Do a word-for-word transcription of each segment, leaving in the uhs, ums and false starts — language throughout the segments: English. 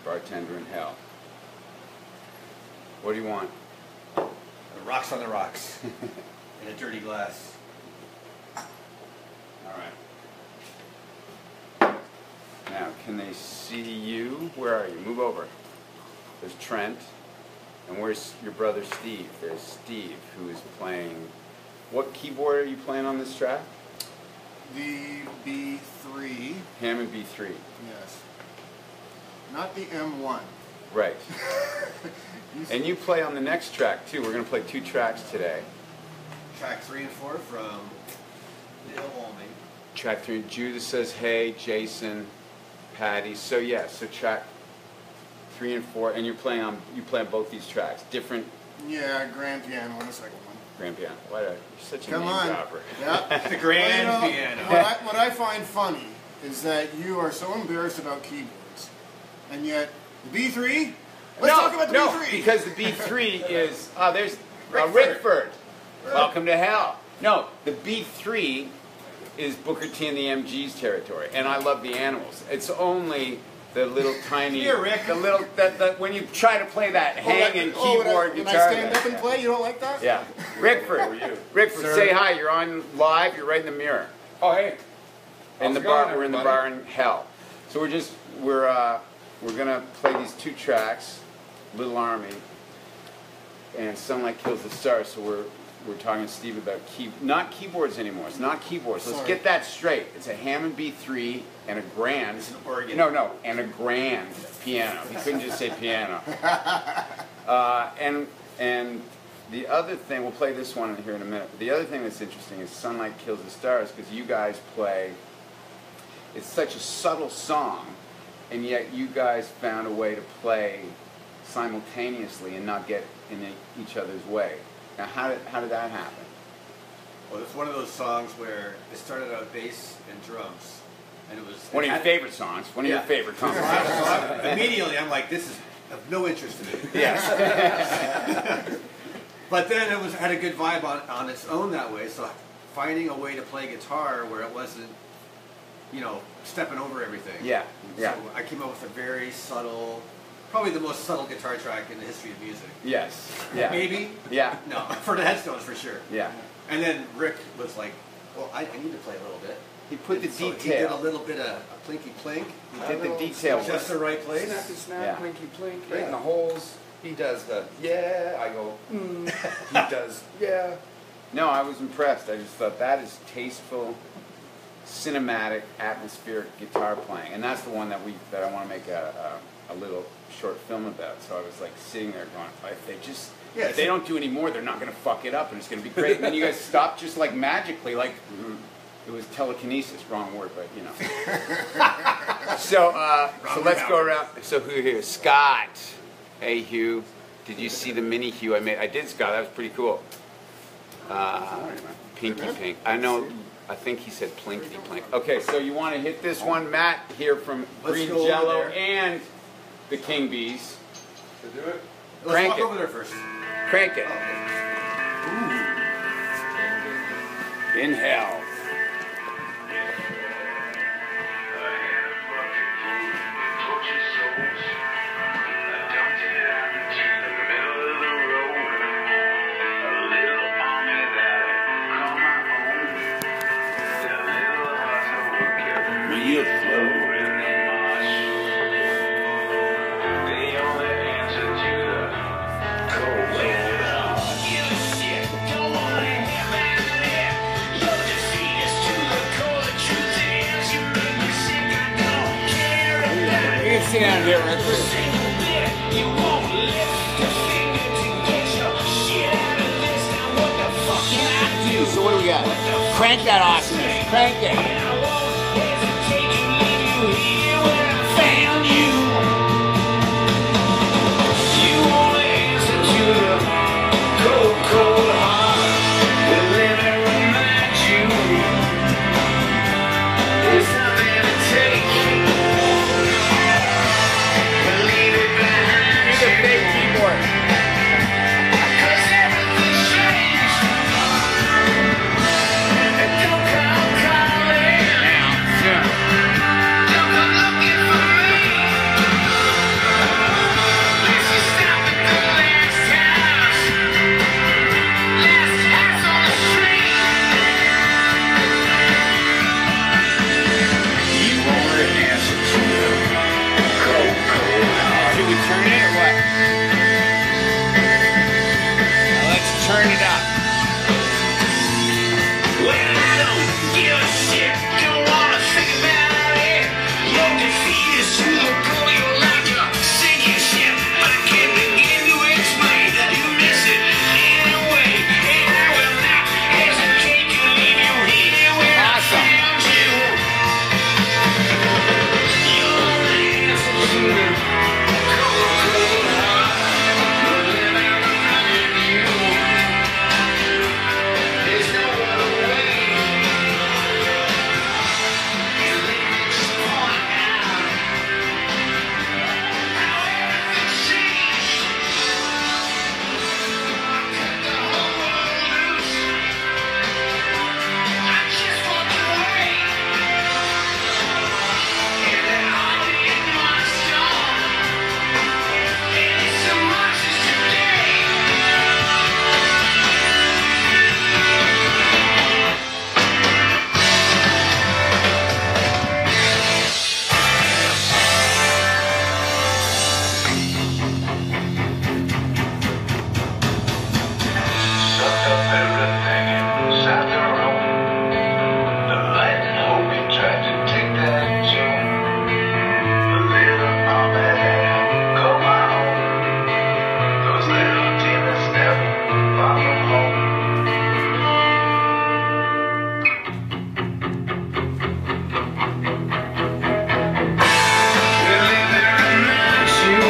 bartender in hell. What do you want? The rocks on the rocks. In a dirty glass. All right. Now, can they see you? Where are you? Move over. There's Trent. And where's your brother Steve? There's Steve, who is playing... What keyboard are you playing on this track? The B three. Hammond B three. Yes. Not the M one. Right. And you play on the next track, too. We're going to play two tracks today. Track three and four from Neil Olney. Track three, Judas says, hey, Jason, Patty. So, yeah, so track three and four, and you're playing on, you play on both these tracks. Different... Yeah, grand piano on the second one. Grand piano. Why, you're such a Come name on. dropper. Yeah. The grand well, you know, piano. What I, what I find funny is that you are so embarrassed about keyboards, and yet the B three. Let's no, talk about the no, B three. because the B three is oh, there's uh, Rickford. Rickford. Welcome to hell. No, the B three is Booker T and the M G's territory, and I love the Animals. It's only the little tiny, Here, Rick. the little that, that when you try to play that Oh, hanging that- oh, when I- keyboard when guitar. I stand that- up and play, you don't like that? Yeah, Rickford. Rickford, Sir. say hi. You're on live. You're right in the mirror. Oh, hey. In How's the it bar, going, we're in the everybody? bar in hell. So we're just we're uh, we're gonna play these two tracks, Little Army, and Sunlight Kills the Stars. So we're we're talking to Steve about key not keyboards anymore. It's not keyboards. Let's Sorry. get that straight. It's a Hammond B three and a grand. It's an organ. No, no, and a grand piano. He couldn't just say piano. Uh, and and the other thing, we'll play this one in here in a minute. But the other thing that's interesting is Sunlight Kills the Stars, because you guys play. It's such a subtle song, and yet you guys found a way to play simultaneously and not get in each other's way. Now, how did how did that happen? Well, it's one of those songs where it started out bass and drums, and it was One it of your had- favorite songs. One of Yeah. your favorite songs. So I'm- immediately, I'm like, this is of no interest to me. Yes. But then it was had a good vibe on, on its own that way. So finding a way to play guitar where it wasn't, you know, stepping over everything. Yeah. Yeah. So I came up with a very subtle, probably the most subtle guitar track in the history of music. Yes. Yeah. Maybe. Yeah. No, for the Headstones for sure. Yeah. And then Rick was like, well, I, I need to play a little bit. He put And the so He did detail. a little bit of a plinky plink. He did the detail. Just the right place. Snap and snap, Yeah. plinky plink, right Yeah. in the holes. He does the yeah. I go. Mm. He does yeah. No, I was impressed. I just thought that is tasteful, cinematic, atmospheric guitar playing, and that's the one that we that I want to make a, a, a little short film about. So I was like sitting there going, if they just Yeah, if they don't do any more, they're not going to fuck it up, and it's going to be great. And then you guys stopped just like magically, like it was telekinesis. Wrong word, but you know. so uh, so let's go around. So who here? Scott. Hey Hugh. Did you see the mini Hugh I made? I did, Scott. That was pretty cool. Uh, Pinky Pink. I know. I think he said Plinkety Plink. Okay, so you want to hit this one, Matt, here from Let's Green go over Jello there. and the King Bees. To do it? Let's Crank walk it. over there first. Crank it. Ooh. In hell. Real slow. They only answer to the cold weather. Give a shit, don't wanna have it. You're defeatist to the core. The truth is, you make me sick. I don't care about it. You can sit down here, right? Single bit, you won't lift a finger to get your shit out of this. Now what the fuck can I do? So what do we got? Crank that awesomeness. Crank it. Don't come calling. Now let's turn it up. Well, I don't give a shit, don't wanna think about it. Your defeat is to the core, you're like a sinking ship. I can't begin to explain, you miss it anyway. And I will not hesitate to leave you here when I found you. You're the answer to the cold, cold heart. You're living around you. There's no other way. You leave me just point out how everything changed. Cut the whole world loose. I just walked away. And then all in my stone. And it's so much as today. Sucked up everything inside the room. The light and hope you tried to take that tune. The little mom had call my own. Those little demons never follow home. We're living around you.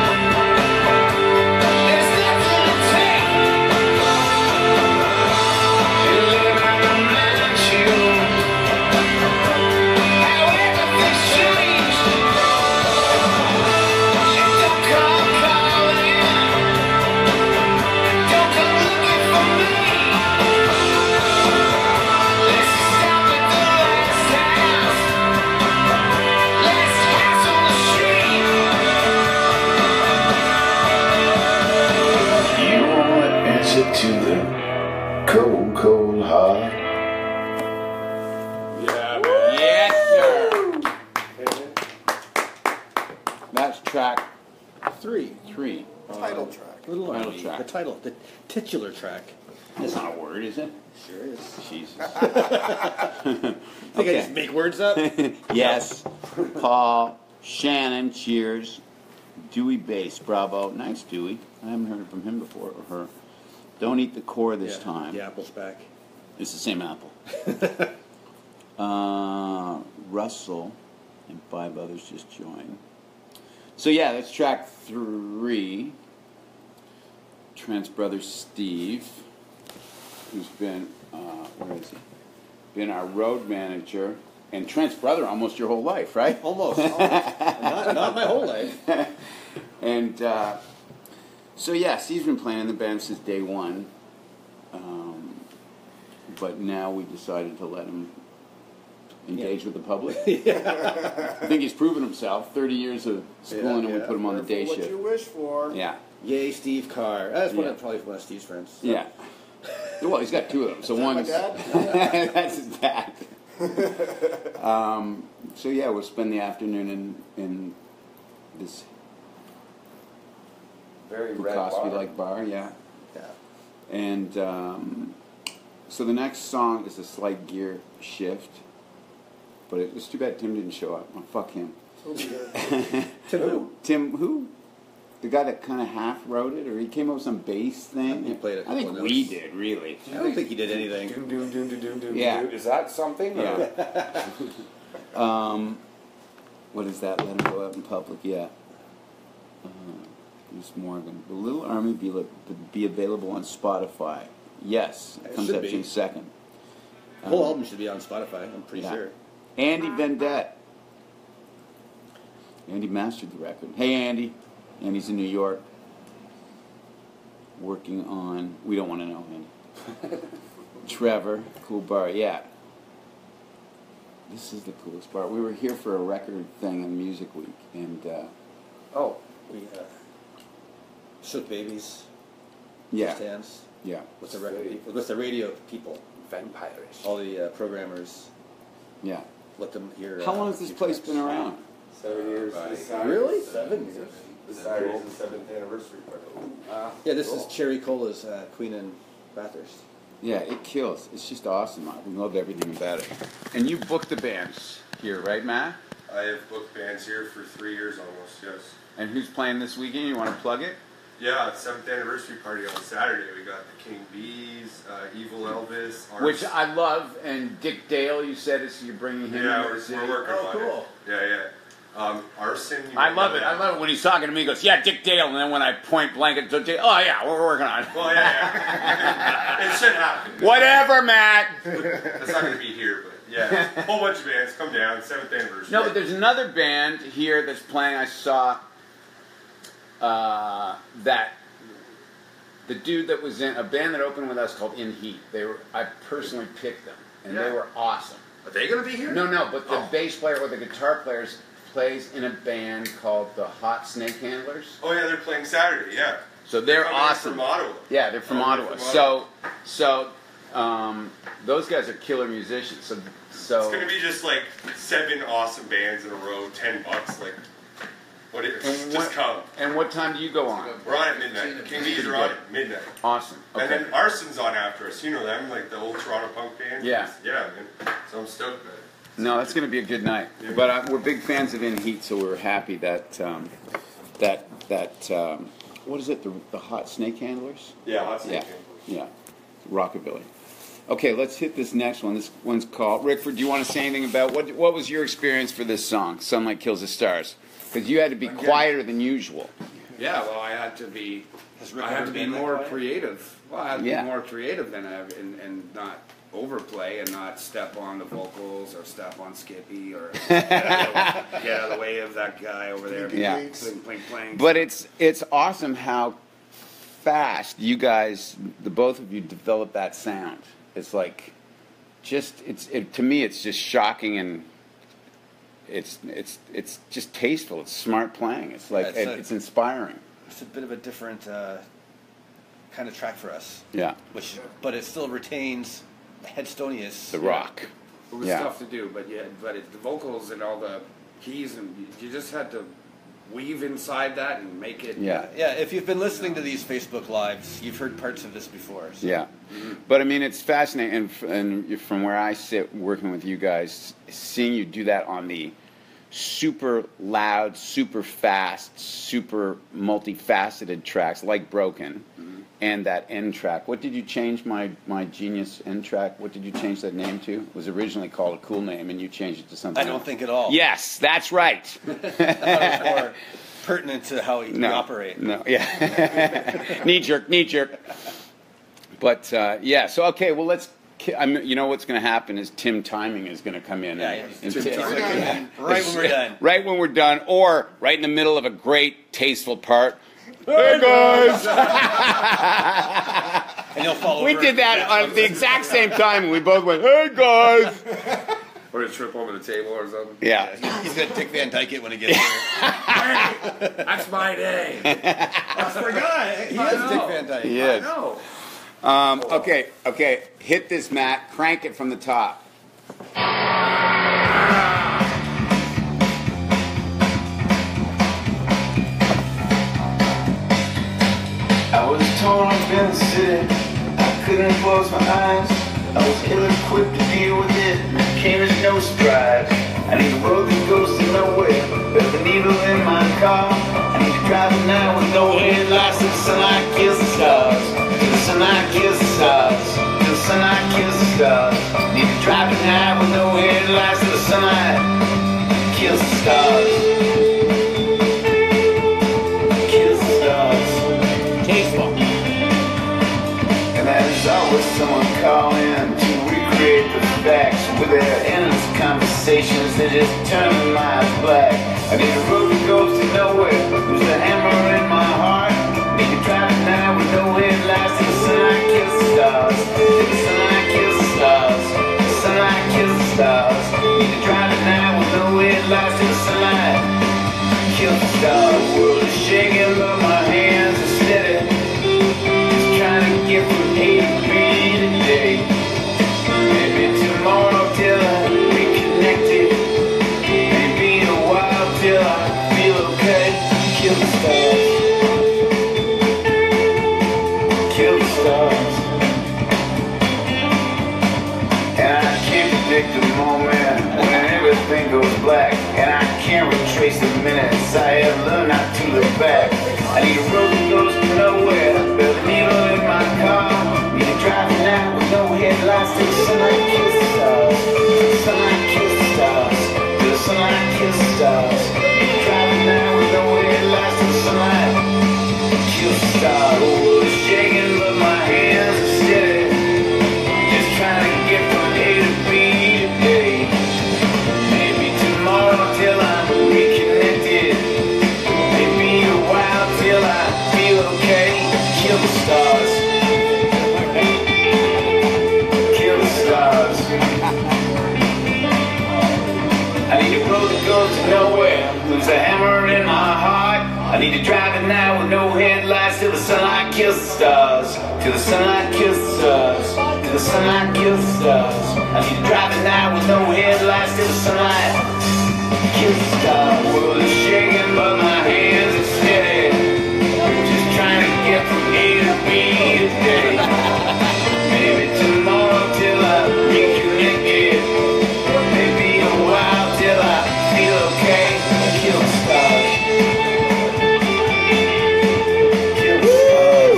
There's nothing to take. You're living around you. How everything's changed. And don't come calling. Don't come looking for me. Let's stop at the last house. Last house on the street. You want an answer to the cold, cold heart. Yeah, man. Yes, sir. That's track Three. three. Title track. Little Title Army, track. the title, the titular track. That's not a word, is it? Sure is. Jesus. Think I just make words up? Yes. Paul, Shannon, cheers. Dewey bass, bravo. Nice, Dewey. I haven't heard from him before, or her. Don't eat the core this Yeah, time. The apple's back. It's the same apple. uh, Russell and five others just joined. So yeah, that's track three. Trent's brother Steve, who's been, uh, where is he? Been our road manager. And Trent's brother almost your whole life, right? Almost. almost. not, not my whole life. And uh, so yeah, Steve's been playing in the band since day one. Um, but now we decided to let him engage with the public. I think he's proven himself. Thirty years of schooling, Yeah, and we yeah. put him on the day What shift. you wish for. Yeah, Yay, Steve Carr. That's one Yeah. of, probably one of Steve's friends. yeah. Well, he's got two of them. So that my one's dad? that's his dad. um, so yeah, we'll spend the afternoon in in this Very red bar. Bukowski-like bar. Yeah. Yeah. And um, so the next song is a slight gear shift, but it was too bad Tim didn't show up. Oh, fuck him. Tim who? Tim who? The guy that kind of half wrote it, or he came up with some bass thing. He played a I couple think of we notes. did, really. I don't think he did anything. Doom, doom, doom, doom, doom, doom, Yeah. doom. Is that something? or- Yeah. um, what is that? Let him go out in public. Yeah. Uh, Bruce Morgan. Will Little Army be be available on Spotify? Yes, it It comes should up be. June second. The whole album should be on Spotify, I'm pretty Yeah. sure. Andy Vendette. Andy mastered the record. Hey, Andy. Andy's in New York. Working on... We don't want to know him. Trevor. Cool bar. Yeah. This is the coolest bar. We were here for a record thing in Music Week. And, uh, Oh, We uh, shook babies, yeah. kissed hands Yeah. with the record people, with the radio people, vampirish. all the uh, programmers. Yeah. Let them hear. How uh, long has this few place tracks. been around? Seven years. Right. This Saturday. Really? Seven years. This Saturday is the seventh anniversary party. Uh, yeah, this is Cherry Cola's uh, Queen and Bathurst. Yeah, it kills. It's just awesome. We love everything about it. And you booked the bands here, right, Matt? I have booked bands here for three years almost, yes. And who's playing this weekend? You want to plug it? Yeah, it's seventh anniversary party on Saturday. We got the King Bees, uh, Evil Elvis, Ars- Which I love. And Dick Dale, you said is you're bringing him. yeah, into we're, the city. we're working Oh, on cool. it. Yeah, yeah. Um, Arson. You I might love know it. I that. love it when he's talking to me. He goes, "Yeah, Dick Dale," and then when I point blank at Dick Dale, "Oh yeah, we're working on it." Well, yeah, yeah. It should happen. Whatever, Matt. That's not going to be here, but yeah, a whole bunch of bands come down. Seventh anniversary. No, but there's another band here that's playing. I saw uh, that the dude that was in a band that opened with us called In Heat. They were. I personally picked them, and Yeah. they were awesome. Are they going to be here? No, no, but the Oh. bass player or the guitar players plays in a band called the Hot Snake Handlers. Oh yeah, they're playing Saturday. Yeah. So they're Coming in awesome. From Ottawa. Yeah, they're from Oh, they're Ottawa. from So, so um, those guys are killer musicians. So, so It's going to be just like seven awesome bands in a row, ten bucks. Like, what? It, And just what- come. And what time do you go on? We're on at midnight. King Bees are on at midnight. Awesome. And Okay. then Arson's on after us. You know them, like the old Toronto punk band. Yeah. Yeah, man. So I'm stoked about it. No, that's going to be a good night. Yeah. But uh, we're big fans of In Heat, so we're happy that um, that that um, what is it? The, the Hot Snake Handlers? Yeah, hot Yeah, snake. yeah, rockabilly. Okay, let's hit this next one. This one's called Rickford. Do you want to say anything about what? What was your experience for this song, "Sunlight Kills the Stars"? Because you had to be Again. quieter than usual. Yeah, well, I had to be. Has Rick I had ever to be been that more quiet? creative. Well, I had to Yeah. be more creative than I and, and not overplay and not step on the vocals or step on Skippy or get out of the way of that guy over there. Yeah. Playing, playing, playing. But it's it's awesome how fast you guys, the both of you, develop that sound. It's like, just it's it, to me, it's just shocking and it's it's it's just tasteful. It's smart playing. It's like Yeah, it's it, a- it's inspiring. It's a bit of a different uh, kind of track for us, Yeah, which, but it still retains Headstonius. the rock. It was Yeah. tough to do, but yeah, but it, the vocals and all the keys and you, you just had to weave inside that and make it. Yeah. Yeah, if you've been listening to these Facebook Lives, you've heard parts of this before. So. Yeah, but I mean, it's fascinating, and, f- and from where I sit working with you guys, seeing you do that on the super loud, super fast, super multifaceted tracks like Broken, and that end track. What did you change my my Genius end track? What did you change that name to? It was originally called a cool name, and you changed it to something I don't else. think at all. Yes, that's right. I thought it was more pertinent to how we No, operate. no, yeah, knee jerk, knee jerk. But uh, yeah, so okay, well let's. ki- I mean, you know what's going to happen is Tim Timing is going to come in. Yeah, and, yeah. and Tim t- Timing. Right when we're done. Right when we're done, or right in the middle of a great tasteful part. Hey guys! And you'll follow We over. did that at the exact same time, and we both went, "Hey guys!" Or to trip over the table or something. Yeah. He's, he's going to Dick Van Dyke it when he gets there. That's my day. I forgot. He is know. Dick Van Dyke. Yeah. No. Um, okay, okay. Hit this, Matt. Crank it from the top. I was torn up in the city, I couldn't close my eyes. I was ill-equipped to deal with it, came as no surprise. I need a road that goes to nowhere, there's a needle in my car. I need to drive it now with no headlights, till the sunlight kills the stars. Till the sunlight kills the stars. Till the sunlight kills the stars. Need to drive it now with no headlights, till the sunlight kills the stars. Kills the stars. Tasteful. And there's always someone calling to recreate the facts. With their endless conversations, they just turn my eyes black. I need a road that goes to nowhere. There's a hammer in my heart. Need to drive it now with no headlights. Till the sunlight kills the stars. Till the sunlight kills the stars. The sunlight kills the stars. Need to drive it now with no headlights. Till the sunlight kills the stars. The world is shaking, but my hands are steady. Just trying to get from A to B today. Maybe tomorrow till I'm reconnected. Maybe a while till feel okay. Kill the stars. Kill the stars. And I can't predict the moment when everything goes black, and I can't retrace the minutes I have learned not to look back. I need a road that goes to nowhere, build a needle in my car. Need to drive it now with no headlights till the sunlight kills the stars. Sunlight kills the stars. Till the sunlight kills the stars. Need to drive it now with no headlights till the sunlight kills the stars. The world is shaking but my hands are steady. Just trying to get from A to B today. Maybe tomorrow till I'm reconnected. Maybe a while till I feel okay. Kill the stars. Kill the stars. I need a road that goes to nowhere. Lose a hammer in my heart. I need to drive it now with no headlights till the sunlight kills the stars. Till the sunlight kills the stars. Till the sunlight kills the stars. I need to drive it now with no headlights till the sunlight kills the stars. The world is shaking but my hands are steady. Just trying to get from A to B today. Maybe tomorrow till I'm reconnected. Maybe a while till I feel okay. Kill the stars. Kill the stars.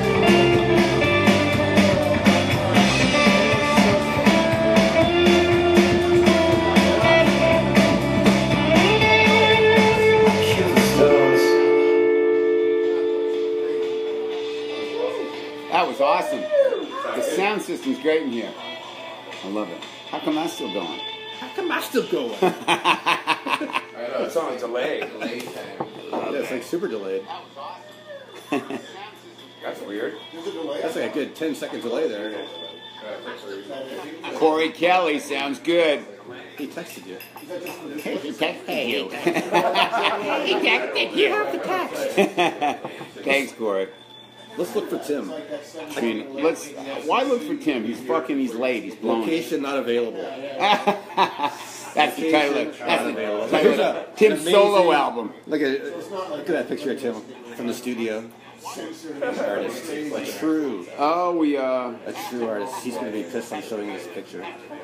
Kill the stars. That was awesome. The sound system's great in here. I love it. How come that's still going? How come I'm still going? I know, it's on a delay. Delay time. Yeah, it's like super delayed. That's weird. That's like a good ten second delay there. Corey Kelly sounds good. He texted you. Hey, he texted you. He texted you. Thanks, Corey. Let's look for Tim. I mean, let's. Why look for Tim? He's fucking. He's late. He's blown. Location not available. That's the title of, that's the There's title a- of Tim's an solo amazing- album. Look at look at that picture of Tim from the studio. Artist, a true, Oh, we uh. a true artist. He's going to be pissed I'm showing this picture.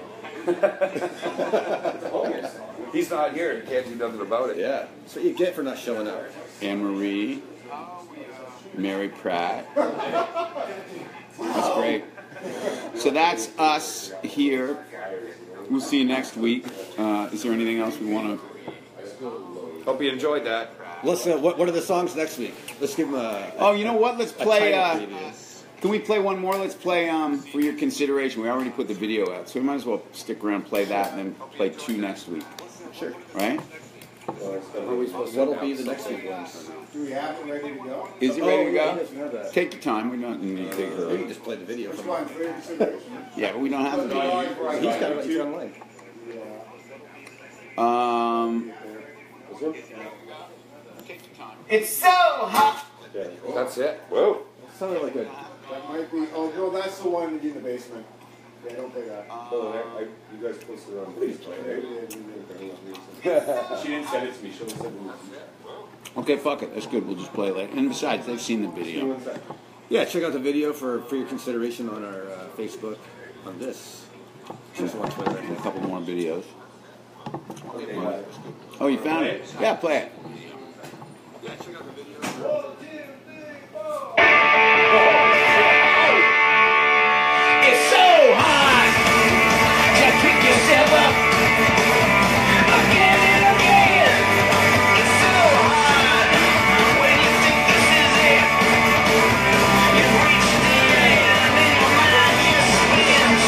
He's not here. He can't do nothing about it. Yeah, that's what you get for not showing up. Anne-Marie, Mary Pratt. That's great. So that's us here. We'll see you next week. Uh, is there anything else we want to? Hope you enjoyed that. Let's. Uh, what What are the songs next week? Let's give them a. Oh, you know what? Let's a play. title Uh, preview. can we play one more? Let's play um, For Your Consideration. We already put the video out, so we might as well stick around, play that, and then play two next week. Sure. Right? What'll be the next week ones? Do we have it ready to go? Is it Oh, ready to yeah, go? he doesn't have that. Take your time. We don't need to take You her. can just play the video. Which From one? For your consideration? Yeah, but we don't have the video. He's got it. He's online. Um. It's so hot. That's it. Whoa. It sounded like a. That might be. Oh no, that's the one in the basement. Yeah, don't play that. Oh, I, I, you guys posted it on Please play it. She didn't send it to me. She only sent it to me. Okay, fuck it. That's good. We'll just play it later. And besides, they've seen the video. Yeah, check out the video for for your consideration on our uh, Facebook on this. Just watch Twitter. And a couple more videos. Oh, you found it? Yeah, play it. It's so hard to pick yourself up again and again. It's so hard when you think this is it. You've reached the end and your mind just spins,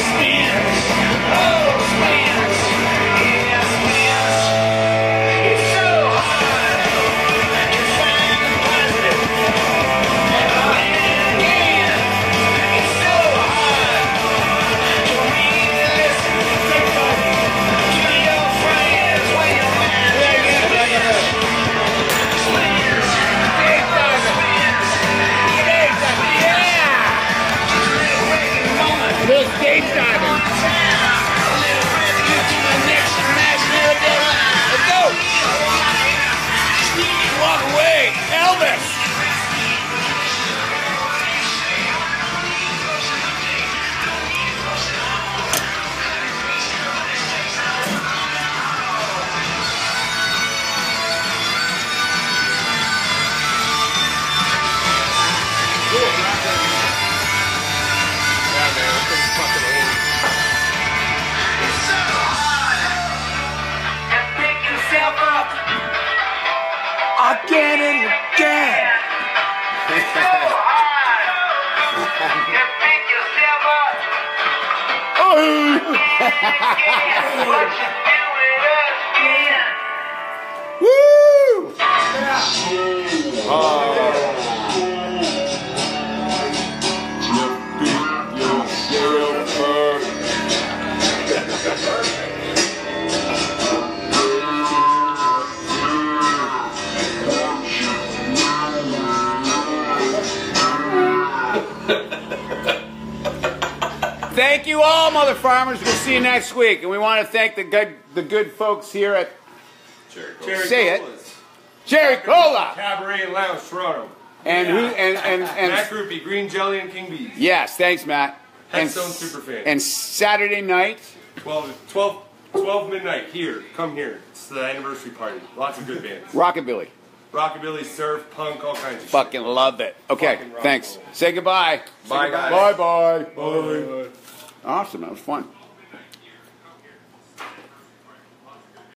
spins, oh spins, yeah spins. It's so Yeah, man, that thing's fucking old. It's so hard to pick yourself up Again and again. It's so hard to pick yourself up again. What you do it again. Woo! Thank you all, mother farmers. We'll see you next week. And we want to thank the good the good folks here at Cherry Say it. Colas. Cherry Cola. Cabaret and Lounge, Toronto. And who and and, and Matt Groupie, Green Jelly and King Bees. yes, thanks, Matt. And, Headstone Superfan. and Saturday night, twelve, twelve, twelve midnight here. Come here. It's the anniversary party. Lots of good bands. Rockabilly. Rockabilly, surf, punk, all kinds of Fucking love it. Okay, Fucking rock thanks. and roll. Say goodbye. Bye, guys. Bye bye. shit. Bye. Awesome. That was fun.